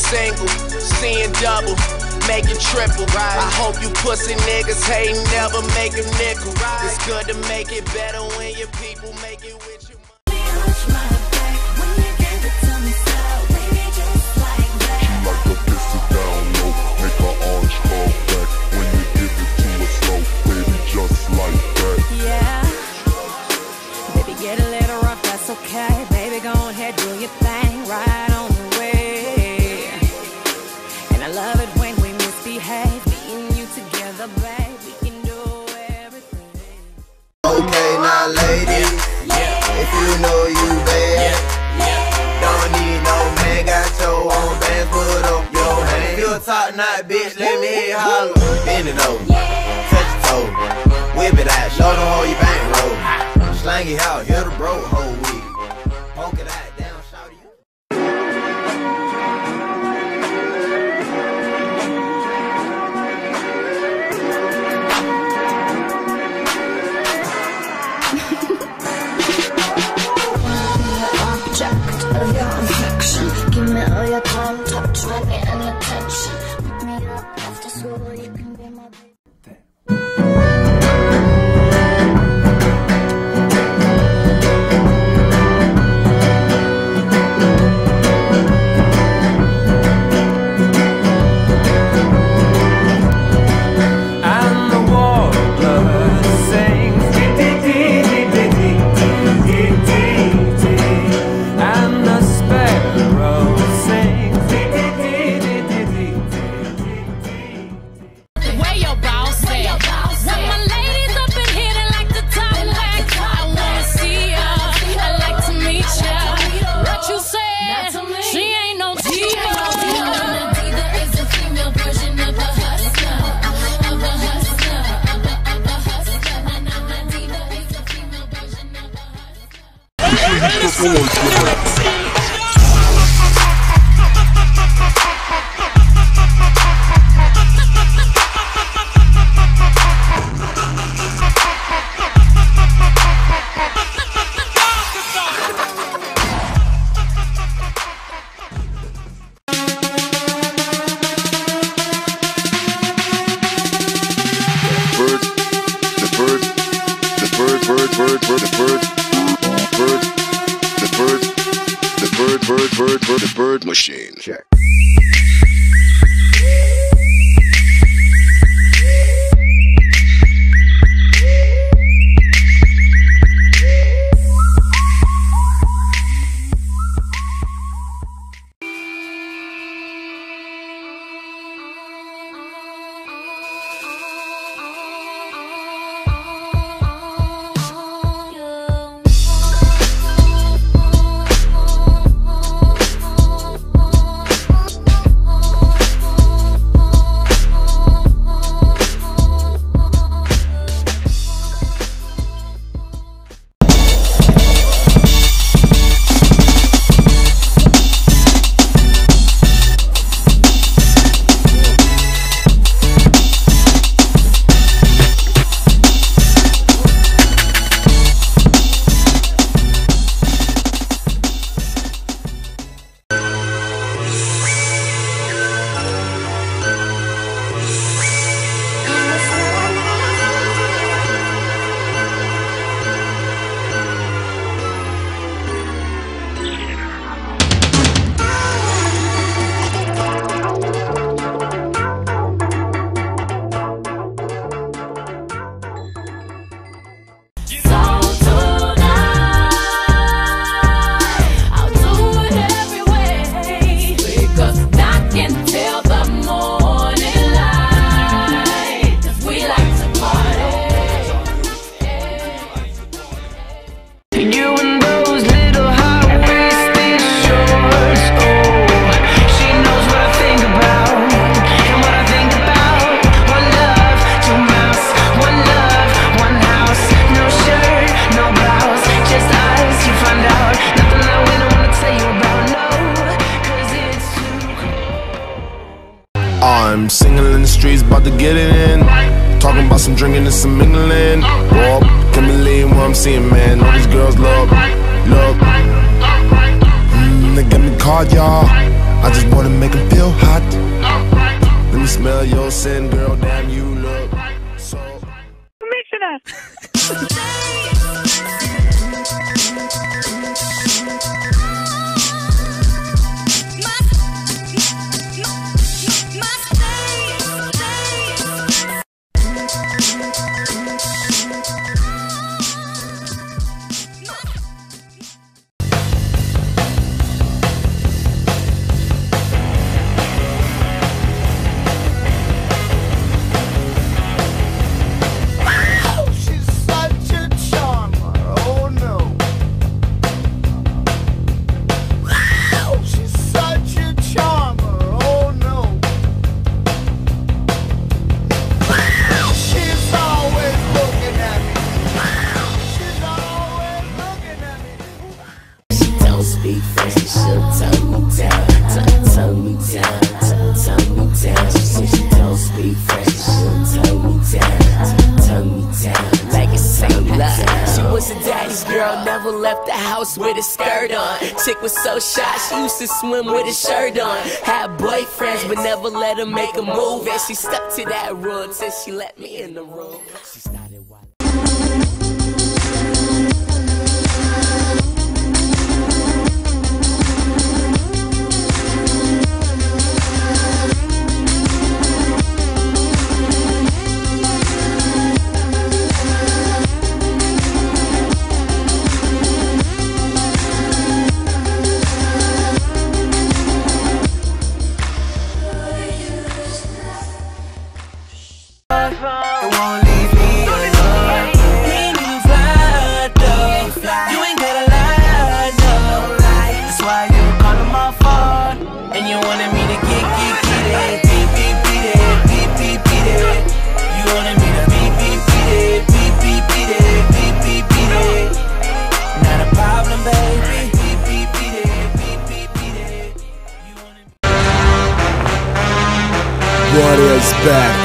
single, seeing double, making triple. I hope you pussy niggas hate never make a nickel. It's good to make it better when your people make it with you. Okay, baby, go ahead, do your thing, right on the way. And I love it when we misbehave, me and you together, babe, we can do everything. Okay, now ladies, if you know you bad, don't need no man, got your own bands, put up your hand. If you a top knot bitch, let me hear you holler. Bend it over, touch your toe, whip it out, show them how you bankroll. Slang it out, hit the broke hoe weed. Poke it out, down, shout you. Object of your affection. Give me all your time, touch, money, and attention. Pick me up after school, you can be my baby. The bird machine. Check. I'm singing in the streets, about to get it in. Talking about some drinking and some mingling. Whoa, can't believe what I'm seeing, man. All these girls look. They got me caught, y'all. I just wanna make them feel hot. Let me smell your scent, girl, damn you look so. Commissioner. Speak French, she'll tone me down, tone me down, tone me down. She said she don't speak French, she'll tone me down, like it's same love. She was a daddy's girl, never left the house with a skirt on. Chick was so shy, she used to swim with a shirt on. Had boyfriends, but never let her make a move. And she stuck to that rule till she let me in the room. She started watching. What is back?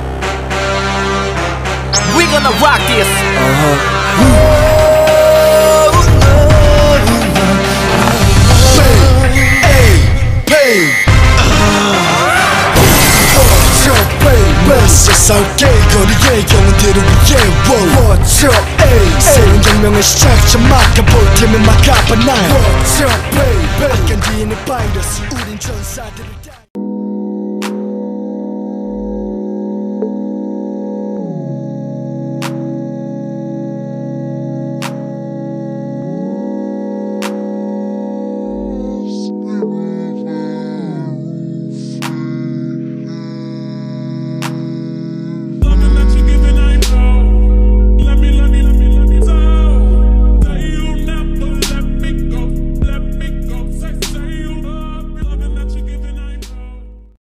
We gonna rock this. 세상 길거리의 영혼들을 위해 What's up, ayy 새로운 혁명의 시작 막아볼 테면 막아봐 날 What's up, baby 아껴지는 바이러스 우린 전사들을